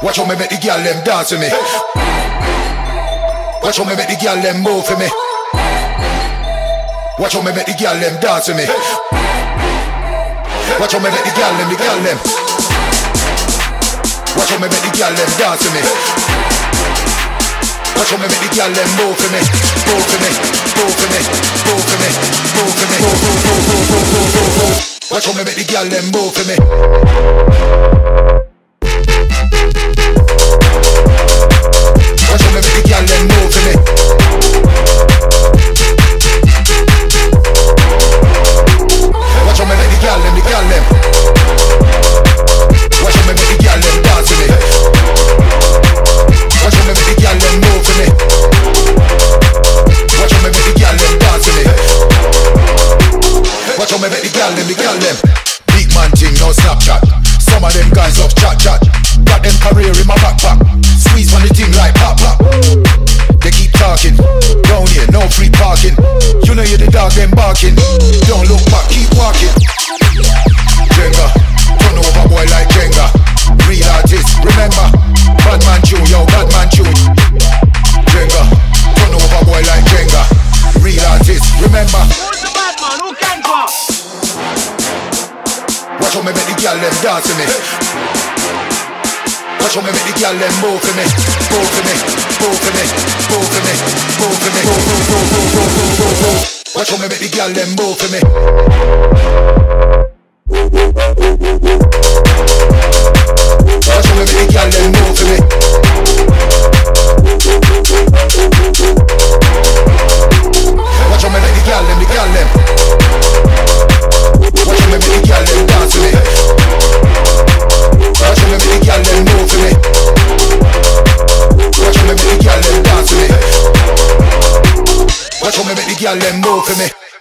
Watch how me make the girl them dance with me. Watch how me make the girl them move for me. Watch how me make the girl them dance with me. Watch how me make the girl them, Watch how me make the girl them dance with me. Watch how me make the girl them move for me. Move for me, move for me, move for me, move for me, move. Watch how me make the girl them move for me. Watch how me make the girl them move for me. Watch how me make the girl them, Watch how me make the girl them dance with me. Watch how me make the girl them move for me. Watch how me make the girl them dance with me. Watch how me make the girl them. Big man thing, no Snapchat. Some of them guys love chat. Got them career in my backpack. Squeeze on the thing like pop. They keep talking. Down here, no free parking. You know you're the dog, them barking. Don't look back, keep walking. Jenga, turn over boy like Jenga. Real artist, remember. Badman tune, yo, Badman tune. Jenga, turn over boy like Jenga. Real artist, remember. Who's the Badman? Who can go? Watch how me make the girl them dance with me. Watch how me make the girl them move for me. Move for me, move for me, move for me, move for me, move. Watch how me make the girl them move for me. Watch how me make the girl them move for me. Watch how me make the girl them, Watch how me make the girl them dance with me. Watch how me make the girl them move for me. Watch how me make the girl them dance with me. Watch how me make the girl them move for me.